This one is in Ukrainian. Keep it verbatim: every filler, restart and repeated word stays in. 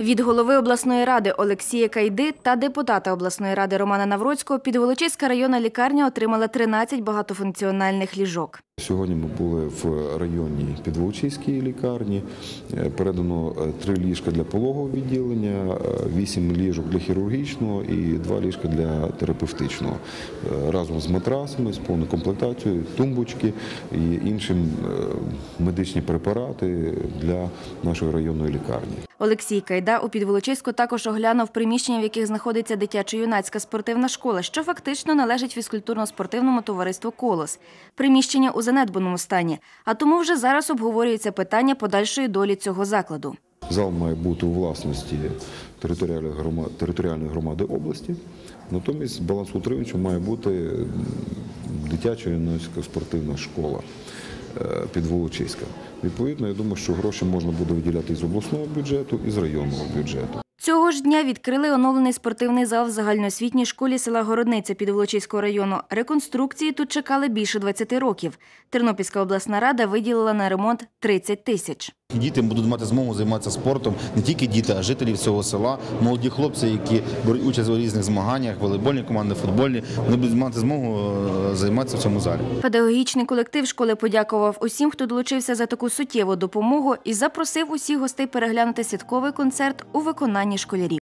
Від голови обласної ради Олексія Кайди та депутата обласної ради Романа Навроцького Підволочиська районна лікарня отримала тринадцять багатофункціональних ліжок. Сьогодні ми були в районній Підволочиській лікарні. Передано три ліжка для пологового відділення, вісім ліжок для хірургічного і два ліжка для терапевтичного. Разом з матрасами, з повною комплектацією, тумбочки і інші медичні препарати для нашої районної лікарні. Олексій Кайда у Підволочиську також оглянув приміщення, в яких знаходиться дитячо-юнацька спортивна школа, що фактично належить фізкультурно-спортивному товариству «Колос». Приміщення у занедбаному стані, а тому вже зараз обговорюється питання подальшої долі цього закладу. Зал має бути у власності територіальної громади, територіальної громади області, натомість балансоутримувачем має бути дитячо-юнацька спортивна школа Підволочиська. Відповідно, я думаю, що гроші можна буде виділяти із обласного бюджету, і з районного бюджету. Цього ж дня відкрили оновлений спортивний зал в загальноосвітній школі села Городниця Підволочиського району. Реконструкції тут чекали більше двадцяти років. Тернопільська обласна рада виділила на ремонт тридцять тисяч. Діти будуть мати змогу займатися спортом, не тільки діти, а жителі цього села, молоді хлопці, які беруть участь у різних змаганнях, волейбольні команди, футбольні, вони будуть мати змогу займатися в цьому залі. Педагогічний колектив школи подякував усім, хто долучився за таку суттєву допомогу і запросив усіх гостей переглянути святковий концерт у виконанні школярів.